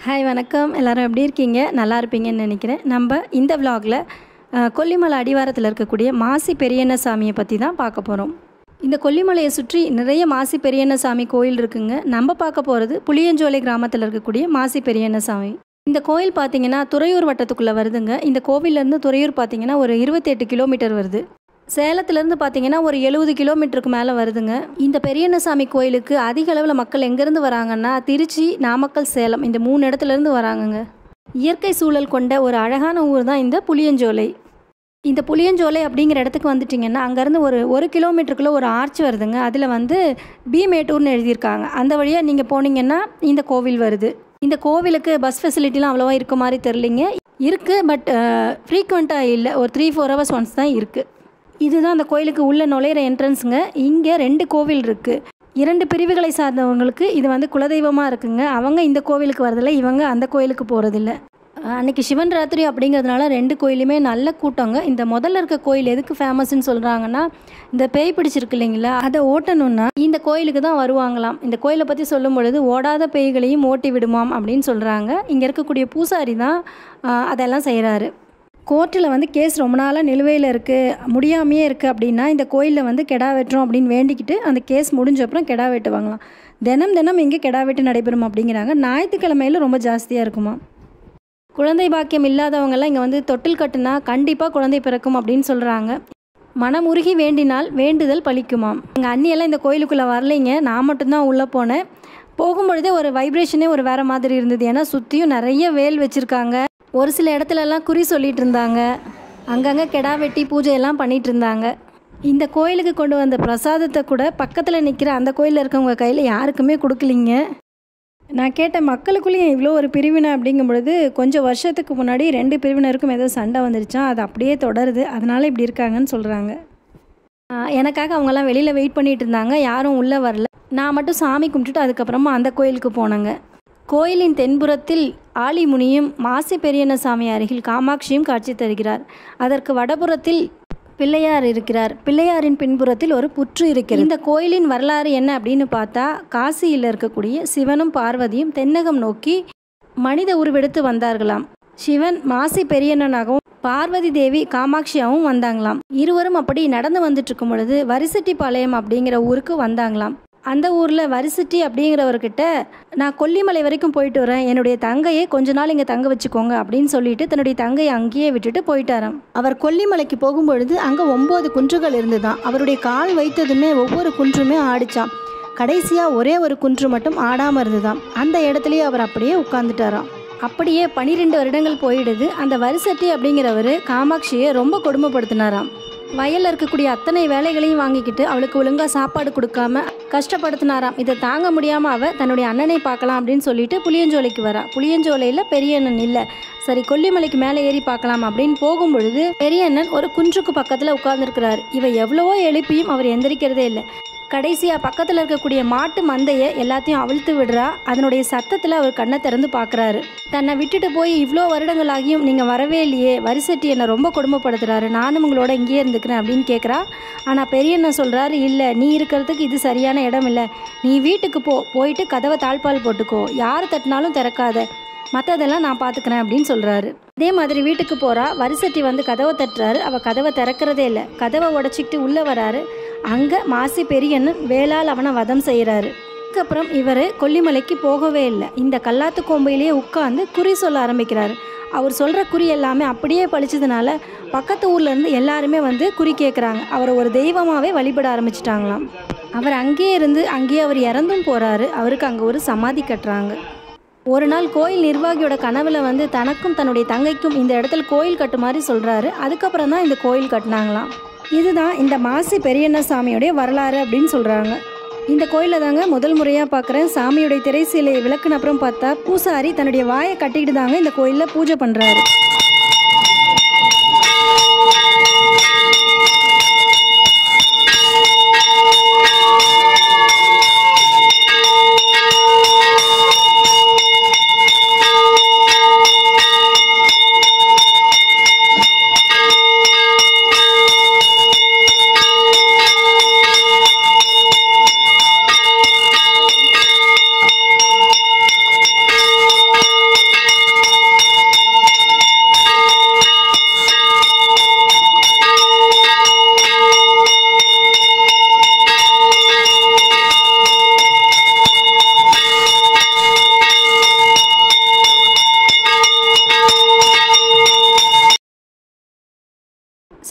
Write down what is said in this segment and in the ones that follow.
Hi வணக்கம். எல்லோரும் எப்படி இருக்கீங்க? நல்லா இருப்பீங்கன்னு நினைக்கிறேன். நம்ம இந்த விலாகில் கொல்லிமலை அடிவாரத்தில் இருக்கக்கூடிய மாசி பெரியண்ணசாமியை பற்றி தான் பார்க்க போகிறோம். இந்த கொல்லிமலையை சுற்றி நிறைய மாசி பெரியண்ணசாமி கோயில் இருக்குங்க. நம்ம பார்க்க போகிறது புளியஞ்சோலை கிராமத்தில் இருக்கக்கூடிய மாசி பெரியண்ணசாமி. இந்த கோயில் பார்த்திங்கன்னா துறையூர் வட்டத்துக்குள்ளே வருதுங்க. இந்த கோவிலேருந்து துறையூர் பார்த்திங்கன்னா ஒரு 28 கிலோமீட்டர் வருது. சேலத்துலேருந்து பார்த்திங்கன்னா ஒரு 70 கிலோமீட்டருக்கு மேலே வருதுங்க. இந்த பெரியண்ணசாமி கோயிலுக்கு அதிக அளவில் மக்கள் எங்கேருந்து வராங்கன்னா திருச்சி, நாமக்கல், சேலம் இந்த 3 இடத்துலேருந்து வராங்கங்க. இயற்கை சூழல் கொண்ட ஒரு அழகான ஊர் தான் இந்த புளியஞ்சோலை. இந்த புளியஞ்சோலை அப்படிங்கிற இடத்துக்கு வந்துட்டிங்கன்னா அங்கேருந்து ஒரு கிலோமீட்டருக்குள்ளே ஒரு ஆர்ச் வருதுங்க. அதில் பி மேட்டூர்னு எழுதியிருக்காங்க. அந்த வழியாக நீங்கள் போனீங்கன்னா இந்த கோவில் வருது. இந்த கோவிலுக்கு பஸ் ஃபெசிலிட்டிலாம் அவ்வளோவா இருக்க மாதிரி தெரிலிங்க. இருக்குது, பட் ஃப்ரீக்வெண்ட்டாக இல்லை. ஒரு 3-4 ஹவர்ஸ் ஒன்ஸ் தான் இருக்குது. இதுதான் அந்த கோயிலுக்கு உள்ள நுழையிற என்ட்ரன்ஸுங்க. இங்கே 2 கோவில் இருக்குது. 2 பிரிவுகளை சார்ந்தவங்களுக்கு இது குலதெய்வமாக இருக்குங்க. அவங்க இந்த கோவிலுக்கு வரதில்லை, இவங்க அந்த கோயிலுக்கு போகிறதில்ல. அன்றைக்கி சிவன் ராத்திரி அப்படிங்கிறதுனால 2 கோயிலுமே நல்ல கூட்டங்க. இந்த முதல்ல இருக்க கோயில் எதுக்கு ஃபேமஸ்ன்னு சொல்கிறாங்கன்னா, இந்த பேய் பிடிச்சிருக்கு இல்லைங்களா, அதை ஓட்டணுன்னா இந்த கோயிலுக்கு தான் வருவாங்களாம். இந்த கோயிலை பற்றி சொல்லும் பொழுது ஓடாத பேய்களையும் ஓட்டி விடுமாம் அப்படின்னு சொல்கிறாங்க. இங்கே இருக்கக்கூடிய பூசாரி தான் அதெல்லாம் செய்கிறாரு. கோர்ட்டில் கேஸ் ரொம்ப நாளாக நிலுவையில் இருக்குது, முடியாமையே இருக்குது அப்படின்னா இந்த கோயிலில் கெடா வெட்டுறோம் அப்படின்னு வேண்டிக்கிட்டு அந்த கேஸ் முடிஞ்ச அப்புறம் கெடா வெட்டுவாங்களாம். தினம் இங்கே கெடா வெட்டு நடைபெறும் அப்படிங்கிறாங்க. ஞாயிற்றுக்கிழமையில் ரொம்ப ஜாஸ்தியாக இருக்குமா. குழந்தை பாக்கியம் இல்லாதவங்கெல்லாம் இங்கே தொட்டில் கட்டுனா கண்டிப்பாக குழந்தை பிறக்கும் அப்படின்னு சொல்கிறாங்க. மனமுருகி வேண்டினால் வேண்டுதல் பலிக்குமாம். எங்கள் அண்ணியெல்லாம் இந்த கோயிலுக்குள்ளே வரலைங்க, நான் மட்டும்தான் உள்ளே போனேன். போகும்பொழுதே ஒரு வைப்ரேஷனே ஒரு வேறு மாதிரி இருந்தது. ஏன்னா சுற்றியும் நிறைய வேல் வச்சுருக்காங்க. ஒரு சில இடத்துலலாம் குறி சொல்லிகிட்டு இருந்தாங்க. அங்கங்கே கெடா வெட்டி பூஜையெல்லாம் பண்ணிகிட்டு இருந்தாங்க. இந்த கோயிலுக்கு கொண்டு வந்த பிரசாதத்தை கூட பக்கத்தில் நிற்கிற அந்த கோயிலில் இருக்கவங்க கையில் யாருக்குமே கொடுக்கலிங்க. நான் கேட்ட மக்களுக்குள்ளேயும் இவ்வளோ ஒரு பிரிவினை அப்படிங்கும் பொழுது கொஞ்சம் வருஷத்துக்கு முன்னாடி 2 பிரிவினருக்கும் ஏதோ சண்டை வந்துருச்சான். அது அப்படியே தொடருது, அதனால் இப்படி இருக்காங்கன்னு சொல்கிறாங்க. எனக்காக அவங்கெல்லாம் வெளியில் வெயிட் பண்ணிகிட்டு இருந்தாங்க, யாரும் உள்ளே வரல. நான் மட்டும் சாமி கும்பிட்டுட்டு அதுக்கப்புறமா அந்த கோயிலுக்கு போனேங்க. கோயிலின் தென்புறத்தில் ஆலிமுனியும் மாசி பெரியண்ணசாமி அருகில் காமாட்சியும் காட்சி தருகிறார். அதற்கு வடபுறத்தில் பிள்ளையார் இருக்கிறார். பிள்ளையாரின் பின்புறத்தில் ஒரு புற்று இருக்கிறது. இந்த கோயிலின் வரலாறு என்ன அப்படின்னு பார்த்தா, காசியில் இருக்கக்கூடிய சிவனும் பார்வதியும் தென்னகம் நோக்கி மனித உருவெடுத்து வந்தார்களாம். சிவன் மாசி பெரியண்ணனாகவும் பார்வதி தேவி காமாட்சியாகவும் வந்தாங்களாம். இருவரும் அப்படி நடந்து வந்துட்டு இருக்கும் பொழுது வரிசெட்டிப்பாளையம் அப்படிங்கிற ஊருக்கு வந்தாங்களாம். அந்த ஊரில் வரிசெட்டி அப்படிங்கிறவர்கிட்ட நான் கொல்லிமலை வரைக்கும் போயிட்டு வரேன், என்னுடைய தங்கையை கொஞ்ச நாள் இங்கே தங்க வச்சுக்கோங்க அப்படின்னு சொல்லிட்டு தன்னுடைய தங்கையை அங்கேயே விட்டுட்டு போயிட்டாராம். அவர் கொல்லிமலைக்கு போகும்பொழுது அங்கே 9 குன்றுகள் இருந்துதான். அவருடைய கால் வைத்ததுமே ஒவ்வொரு குன்றுமே ஆடிச்சாம். கடைசியாக ஒரே ஒரு குன்று மட்டும் ஆடாமல் இருந்துதான். அந்த இடத்துலையே அவர் அப்படியே உட்கார்ந்துட்டாராம். அப்படியே 12 வருடங்கள் போயிடுது. அந்த வரிசெட்டி அப்படிங்கிறவர் காமாட்சியை ரொம்ப கொடுமைப்படுத்தினாராம். வயலில் இருக்கக்கூடிய அத்தனை வேலைகளையும் வாங்கிக்கிட்டு அவளுக்கு ஒழுங்காக சாப்பாடு கொடுக்காம கஷ்டப்படுத்தினாராம். இதை தாங்க முடியாமல் அவள் தன்னுடைய அண்ணனை பார்க்கலாம் அப்படின்னு சொல்லிட்டு புளியஞ்சோலைக்கு வரா. புளியஞ்சோலையில் பெரிய அண்ணன் இல்லை, சரி கொல்லிமலைக்கு மேலே ஏறி பார்க்கலாம் அப்படின்னு போகும்பொழுது பெரிய அண்ணன் ஒரு குன்றுக்கு பக்கத்தில் உட்கார்ந்துருக்கிறார். இவ எவ்வளவோ எழுப்பியும் அவர் எந்திரிக்கிறதே இல்லை. கடைசியாக பக்கத்தில் இருக்கக்கூடிய மாட்டு மந்தையை எல்லாத்தையும் அவிழ்த்து விடுறா. அதனுடைய சத்தத்தில் அவர் கண்ணை திறந்து பார்க்குறாரு. தன்னை விட்டுட்டு போய் இவ்வளோ வருடங்களாகியும் நீங்கள் வரவே இல்லையே, வரிசெட்டி என்னை ரொம்ப கொடுமைப்படுத்துறாரு, நானும் உங்களோட இங்கேயே இருந்துக்கிறேன் அப்படின்னு கேட்குறா. ஆனால் பெரியண்ணன் சொல்கிறாரு, இல்லை நீ இருக்கிறதுக்கு இது சரியான இடம் இல்லை, நீ வீட்டுக்கு போயிட்டு கதவை தாழ்பால் போட்டுக்கோ, யார் தட்டினாலும் திறக்காத, மற்றதெல்லாம் நான் பார்த்துக்கிறேன் அப்படின்னு சொல்கிறாரு. அதே மாதிரி வீட்டுக்கு போகிறா. வரிசெட்டி கதவை தட்டுறாரு. அவள் கதவை திறக்கிறதே இல்லை. கதவை உடச்சிக்கிட்டு உள்ளே வராரு. அங்கே மாசி பெரியண்ணன் வேளால் அவனை வதம் செய்கிறாரு. அதுக்கப்புறம் இவர் கொல்லிமலைக்கு போகவே இல்லை. இந்த கல்லாத்து கோம்பையிலேயே உட்காந்து குறி சொல்ல ஆரம்பிக்கிறாரு. அவர் சொல்கிற குறி எல்லாமே அப்படியே பழிச்சதுனால பக்கத்து ஊர்லேருந்து எல்லாருமே குறி கேட்குறாங்க. அவரை ஒரு தெய்வமாகவே வழிபட ஆரம்பிச்சிட்டாங்களாம். அவர் அங்கேயே இருந்து அங்கேயே அவர் இறந்தும் போகிறாரு. அவருக்கு அங்கே ஒரு சமாதி கட்டுறாங்க. ஒரு நாள் கோயில் நிர்வாகியோட கனவில் தனக்கும் தன்னுடைய தங்கைக்கும் இந்த இடத்துல கோயில் கட்டு மாதிரி சொல்கிறாரு. அதுக்கப்புறம் தான் இந்த கோயில் கட்டினாங்களாம். இதுதான் இந்த மாசி பெரியண்ணசாமியோடைய வரலாறு அப்படின்னு சொல்கிறாங்க. இந்த கோயிலில் தாங்க முதல் முறையாக பார்க்குறேன். சாமியுடைய திரை சிலையை விளக்குன அப்புறம் பார்த்தா பூசாரி தன்னுடைய வாயை கட்டிக்கிட்டு தாங்க இந்த கோயிலில் பூஜை பண்ணுறாரு.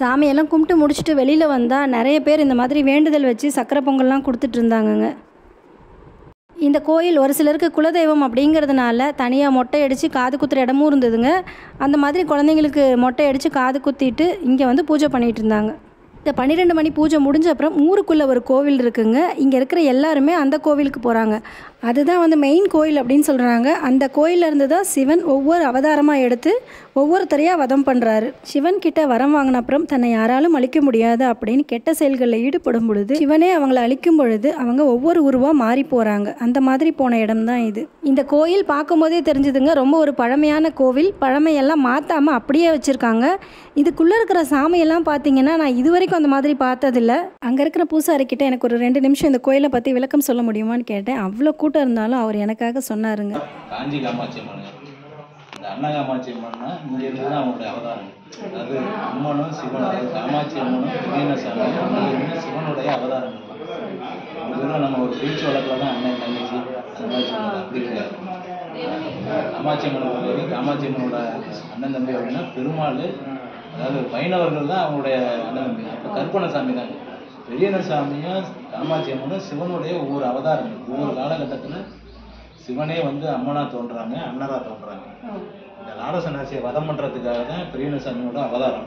சாமியெல்லாம் கும்பிட்டு முடிச்சுட்டு வெளியில் வந்தால் நிறைய பேர் இந்த மாதிரி வேண்டுதல் வச்சு சக்கரை பொங்கல்லாம் கொடுத்துட்டு இருந்தாங்கங்க. இந்த கோயில் ஒரு சிலருக்கு குலதெய்வம் அப்படிங்கிறதுனால தனியாக மொட்டை அடித்து காது குத்துற இடமும் இருந்ததுங்க. அந்த மாதிரி குழந்தைங்களுக்கு மொட்டை அடித்து காது குத்திட்டு இங்கே வந்து பூஜை பண்ணிகிட்டு இருந்தாங்க. இந்த 12 மணி பூஜை முடிஞ்ச அப்புறம் ஊருக்குள்ளே ஒரு கோவில் இருக்குங்க. இங்கே இருக்கிற எல்லாருமே அந்த கோவிலுக்கு போகிறாங்க. அதுதான் வந்து மெயின் கோயில் அப்படின்னு சொல்கிறாங்க. அந்த கோயிலில் இருந்து தான் சிவன் ஒவ்வொரு அவதாரமாக எடுத்து ஒவ்வொருத்தரையாக வதம் பண்ணுறாரு. சிவன் கிட்ட வரம் வாங்கின அப்புறம் தன்னை யாராலும் அழிக்க முடியாது அப்படின்னு கெட்ட செயல்களில் ஈடுபடும் பொழுது சிவனே அவங்கள அழிக்கும் பொழுது அவங்க ஒவ்வொரு உருவாக மாறி போகிறாங்க. அந்த மாதிரி போன இடம் தான் இது. இந்த கோயில் பார்க்கும்போதே தெரிஞ்சுதுங்க, ரொம்ப ஒரு பழமையான கோவில். பழமையெல்லாம் மாற்றாமல் அப்படியே வச்சுருக்காங்க. இதுக்குள்ளே இருக்கிற சாமியெல்லாம் பார்த்தீங்கன்னா நான் இது வரைக்கும் அந்த மாதிரி பார்த்ததில்ல. அங்கே இருக்கிற பூசாரிக்கிட்ட எனக்கு ஒரு 2 நிமிஷம் இந்த கோயிலை பற்றி விளக்கம் சொல்ல முடியுமான்னு கேட்டேன். அவ்வளோ கூட்டம் இருந்தாலும் அவர் எனக்காக சொன்னாருங்க. காஞ்சி காமாட்சி அம்மன், இந்த அன்ன காமாட்சி அம்மன்னா இங்கே இருந்து தான் அவங்களுடைய அவதாரம். அதாவது அம்மனும் சிவன், அதாவது காமாட்சி அம்மனும் வீரசாமி இங்கே சிவனுடைய அவதாரம். இதெல்லாம் நம்ம ஒரு பேச்சு வழக்கில் தான் அண்ணன் தங்கச்சி அந்த மாதிரி சொல்லுவாங்க. அப்படி கிடையாது. காமாட்சி அம்மன் காமாட்சி அம்மனோட அண்ணன் தம்பி அப்படின்னா பெருமாள், அதாவது வைணவர்கள் தான் அவங்களுடைய அண்ணன் தம்பி. அப்போ கற்பனசாமி தாங்க. பெரியசாமியும் காமாட்சி அம்மனும் சிவனுடைய ஒவ்வொரு அவதாரம். ஒவ்வொரு காலகட்டத்தில் சிவனே வந்து அம்மனா தோன்றாங்க, அண்ணரா தோன்றாங்க. இந்த லாடசன்னாசியை வதம் பண்றதுக்காக தான் பெரியசாமியோட அவதாரம்.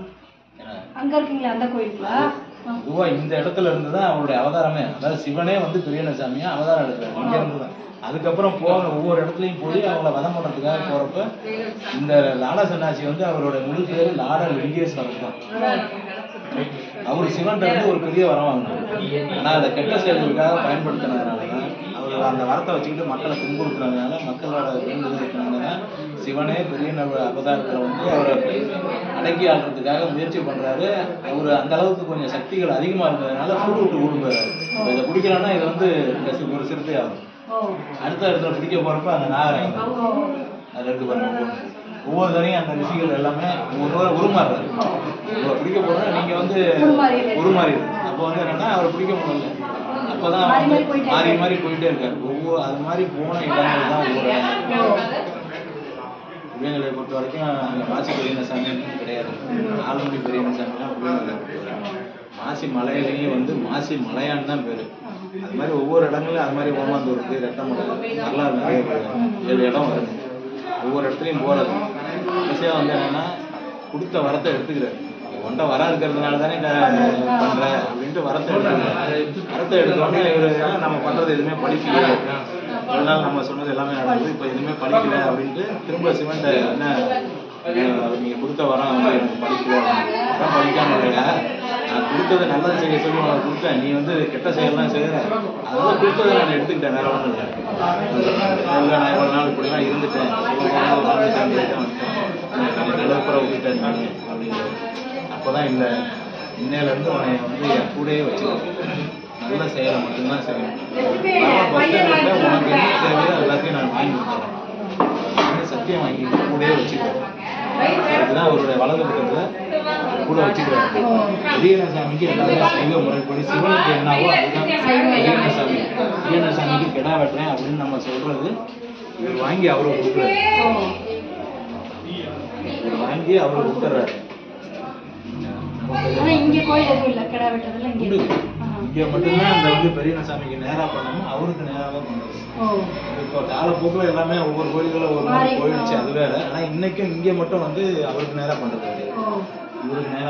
பொதுவா இந்த இடத்துல இருந்து தான் அவருடைய அவதாரமே. அதாவது சிவனே வந்து பெரியசாமியா அவதாரம் எடுக்கிறாங்க இங்க இருந்து தான். அதுக்கப்புறம் போக ஒவ்வொரு இடத்துலையும் போய் அவங்கள வதம் பண்றதுக்காக போறப்ப இந்த லாடசன்னாசி வந்து அவரோட முழு பேர் லாட லிங்கேஸ்வரர் தான். அவர் சிவன் இருந்து ஒரு பெரிய வரம் வாங்கினார். ஆனா அதை கெட்ட செயல்களுக்காக பயன்படுத்தினதுனாலதான் அவர் அந்த வரத்தை வச்சுக்கிட்டு மக்களை துன்புறுத்துனதுனால, மக்களோட வேண்டுதலுக்குனால சிவனே பெரிய அவதாரத்துல வந்து அவரை அடக்கி ஆடுறதுக்காக முயற்சி பண்றாரு. அவரு அந்த அளவுக்கு கொஞ்சம் சக்திகள் அதிகமா இருந்ததுனால சூடு விட்டு ஓடுறாரு. இதை பிடிக்கலன்னா இது வந்து ஒரு சிறுத்தை ஆகும். அடுத்த இடத்துல பிடிக்க போறப்ப அந்த நாகரம் அதுல இருக்கு பாருங்க. ஒவ்வொரு தனியும் அந்த ரிஷிகள் எல்லாமே உருமாறுறாரு. பிடிக்க போறோம் நீங்க வந்து உருமாறி. அப்போ வந்து என்னன்னா அவரை பிடிக்க முடியல. அப்பதான் மாறி மாறி போயிட்டே இருக்காரு. ஒவ்வொரு அது மாதிரி போன இடங்கள் தான் ஒவ்வொரு புளியங்களை பொறுத்த வரைக்கும் அங்கே மாசி பெரியசாமி கிடையாது. ஆலங்குடி பெரியசாமிலாம் புளியங்களை மாசி மலையிலேயே வந்து மாசி மலையான்னு தான் பேரு. அது மாதிரி ஒவ்வொரு இடங்களும் அது மாதிரி ஓமாந்தூருக்கு ரெட்டமலை வரலாறு நிறைய 7 இடம் வருது. ஒவ்வொரு இடத்துலையும் போறது விஷயம் வந்து என்னன்னா கொடுத்த வரத்தை எடுத்துக்கிறாரு. ஒன்றை வரம் இருக்கிறதுனால தானே பண்ற அப்படின்ட்டு வரத்தை எடுத்துக்கிறாரு. வரத்தை எடுத்தோடனே இவரு நம்ம பண்றது எதுவுமே படிக்கல, இவ்வளவு நாள் நம்ம சொன்னது எல்லாமே நடந்தது, இப்போ எதுவுமே படிக்கல அப்படின்ட்டு திரும்ப சிவன் என்ன நீங்க கொடுத்த வரம் எனக்கு படிக்கல, அதான் படிக்காம இல்லையா, நான் கொடுத்ததை நல்லது செய்ய சொல்லி உனக்கு கொடுத்தேன், நீ வந்து கெட்ட செயல்லாம் செய்யற, அதெல்லாம் கொடுத்ததை நான் எடுத்துக்கிட்டேன், வேற ஒன்றும் இல்லை. இல்லை நான் எவ்வளோ நாள் இப்படிலாம் இருந்துட்டேன், நிலப்புற விட்டுட்டேன் நான் அப்படிங்கிறது. அப்போதான் இல்லை, இன்னையிலேருந்து உன்னை வந்து என் கூடயே வச்சுருக்கேன், நல்ல செயலை மட்டும்தான் செய்யணும், உனக்கு என்ன தேவையோ எல்லாத்தையும் நான் வாங்கி கொடுத்துறேன், சத்தியம் வாங்கி கூடயே வச்சுக்கிறேன். அதுதான் அவருடைய வலது பக்கத்தில் கூட வச்சுக்கிறாரு. பெரியசாமிக்கு எல்லாமே சைவ முறைப்படி, சிவனுக்கு என்னவோ அதுதான் பெரியசாமி. பெரியசாமிக்கு கெடா வெட்டுறேன் அப்படின்னு நம்ம சொல்றது இவர் வாங்கி அவரை கொடுக்குறாரு. இவர் வாங்கி அவரை கொடுத்துறாரு. இங்க மட்டும்தான் அந்த வந்து பெரியசாமிக்கு நேரா பண்ணணும், அவருக்கு நேராக பண்ணுறது. இப்போ காலப்போக்கில் எல்லாமே ஒவ்வொரு கோயில்களும் ஒவ்வொரு மாதிரி போயிடுச்சு, அது வேற. ஆனா இன்னைக்கும் இங்க மட்டும் வந்து அவருக்கு நேரா பண்றது கிடையாது, இவருக்கு நேரா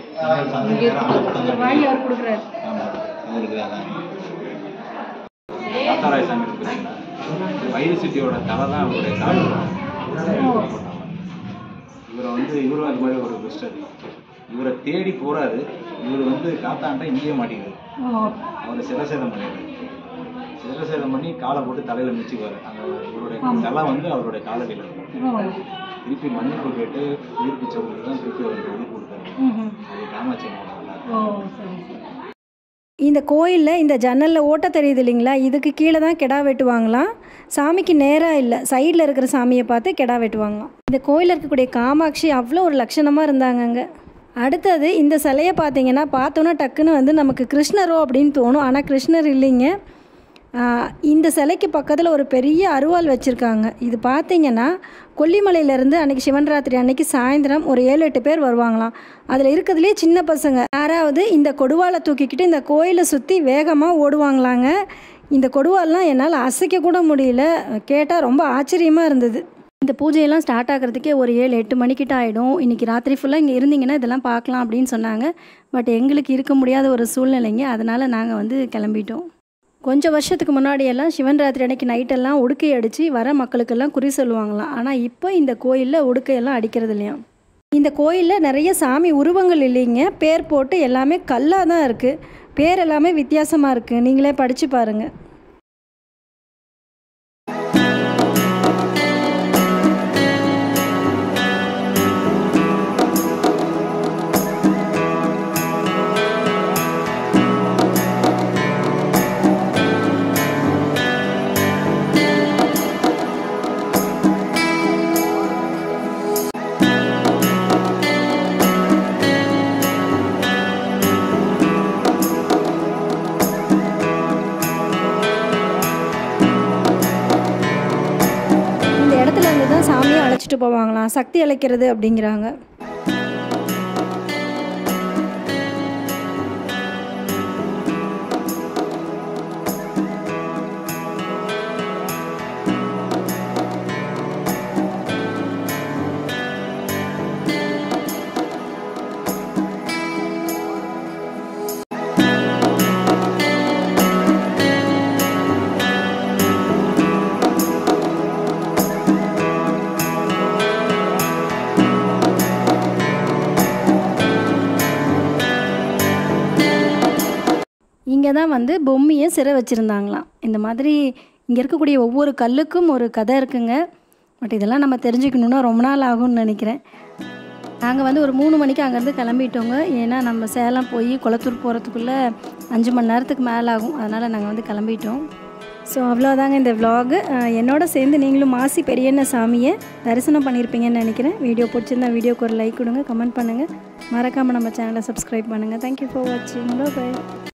காத்தாராய சாமி இருக்கு. வயிறு சிட்டியோட தலை தான் அவருடைய காடு. இவரை வந்து இவரும் அது மாதிரி ஒரு பெஸ்டர். இவரை தேடி போறாரு. இவர் வந்து காத்தாண்ட இங்கேயே மாட்டிக்கிறாரு. அவரை சிரசேதம் பண்ணிடுறாரு. சிரசேதம் பண்ணி காலை போட்டு தலையில மிச்சிக்குவாரு. அந்த இவருடைய தலை வந்து அவருடைய காலடியில் இருக்கும். திருப்பி மன்னிப்பு கேட்டு உயிர் பிச்சவங்களுக்கு தான் திருப்பி அவருக்கு உயிர் கொடுத்தாரு. அது காமாட்சி அம்மன். இந்த கோயிலில் இந்த ஜன்னலில் ஓட்ட தெரியுது இல்லைங்களா, இதுக்கு கீழே தான் கெடா வெட்டுவாங்களாம். சாமிக்கு நேராக இல்லை, சைடில் இருக்கிற சாமியை பார்த்து கெடா வெட்டுவாங்களாம். இந்த கோயிலில் இருக்கக்கூடிய காமாட்சி அவ்வளோ ஒரு லட்சணமாக இருந்தாங்கங்க. அடுத்தது இந்த சிலையை பார்த்தீங்கன்னா பார்த்தோன்னா டக்குன்னு வந்து நமக்கு கிருஷ்ணரோ அப்படின்னு தோணும். ஆனால் கிருஷ்ணர் இல்லைங்க. இந்த சிலைக்கு பக்கத்தில் ஒரு பெரிய அருவாள் வச்சுருக்காங்க. இது பார்த்திங்கன்னா கொல்லிமலையிலேருந்து அன்றைக்கி சிவன்ராத்திரி அன்றைக்கி சாயந்தரம் ஒரு 7-8 பேர் வருவாங்களாம். அதில் இருக்கிறதுலே சின்ன பசங்க யாராவது இந்த கொடுவாலை தூக்கிக்கிட்டு இந்த கோயிலை சுற்றி வேகமாக ஓடுவாங்களாங்க. இந்த கொடுவால்லாம் என்னால் அசைக்க கூட முடியல. கேட்டால் ரொம்ப ஆச்சரியமாக இருந்தது. இந்த பூஜையெல்லாம் ஸ்டார்ட் ஆகிறதுக்கே ஒரு 7-8 மணிக்கிட்ட ஆகிடும். இன்றைக்கி ராத்திரி ஃபுல்லாக இங்கே இருந்தீங்கன்னா இதெல்லாம் பார்க்கலாம் அப்படின்னு சொன்னாங்க. பட் எங்களுக்கு இருக்க முடியாத ஒரு சூழ்நிலைங்க. அதனால் நாங்கள் வந்து கிளம்பிட்டோம். கொஞ்சம் வருஷத்துக்கு முன்னாடியெல்லாம் சிவன்ராத்திரி அன்னைக்கு நைட்டெல்லாம் உடுக்கை அடித்து வர மக்களுக்கெல்லாம் குறி சொல்லுவாங்களாம். ஆனால் இப்போ இந்த கோயிலில் உடுக்கையெல்லாம் அடிக்கிறது இல்லையா. இந்த கோயிலில் நிறைய சாமி உருவங்கள் இல்லைங்க, பேர் போட்டு எல்லாமே கல்லாக தான் இருக்குது. பேர் எல்லாமே வித்தியாசமாக இருக்குது. நீங்களே படித்து பாருங்கள். தான் சாமியை அழைச்சிட்டு போவாங்களாம். சக்தி அழைக்கிறது அப்படிங்கிறாங்க. இங்கே தான் வந்து பொம்மையை சிறை வச்சுருந்தாங்களாம். இந்த மாதிரி இங்கே இருக்கக்கூடிய ஒவ்வொரு கல்லுக்கும் ஒரு கதை இருக்குங்க. பட் இதெல்லாம் நம்ம தெரிஞ்சுக்கணுன்னா ரொம்ப நாள் ஆகும்னு நினைக்கிறேன். நாங்கள் வந்து ஒரு 3 மணிக்கு அங்கேருந்து கிளம்பிட்டோங்க. ஏன்னா நம்ம சேலம் போய் குளத்தூர் போகிறதுக்குள்ளே 5 மணி நேரத்துக்கு மேலே ஆகும். அதனால் நாங்கள் வந்து கிளம்பிட்டோம். ஸோ அவ்வளோதாங்க இந்த விலாகு. என்னோட சேர்ந்து நீங்களும் மாசி பெரியண்ண சாமியை தரிசனம் பண்ணியிருப்பீங்கன்னு நினைக்கிறேன். வீடியோ பிடிச்சிருந்தா வீடியோக்கு ஒரு லைக் கொடுங்க, கமெண்ட் பண்ணுங்கள், மறக்காமல் நம்ம சேனலை சப்ஸ்கிரைப் பண்ணுங்கள். தேங்க்யூ ஃபார் வாட்சிங். பை.